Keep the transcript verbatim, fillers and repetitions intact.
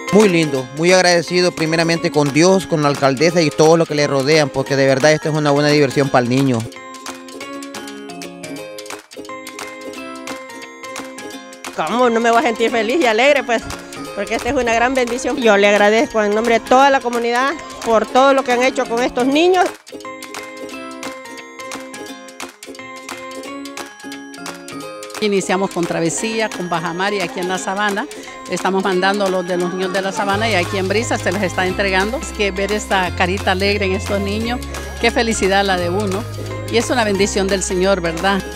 Muy lindo, muy agradecido primeramente con Dios, con la alcaldesa y todo lo que le rodean, porque de verdad esto es una buena diversión para el niño. ¿Cómo no me voy a sentir feliz y alegre? Pues, porque esta es una gran bendición. Yo le agradezco en nombre de toda la comunidad por todo lo que han hecho con estos niños. Iniciamos con Travesía, con Bajamar y aquí en La Sabana. Estamos mandando los de los niños de La Sabana y aquí en Brisa se les está entregando. Es que ver esta carita alegre en estos niños, qué felicidad la de uno. Y es una bendición del Señor, ¿verdad?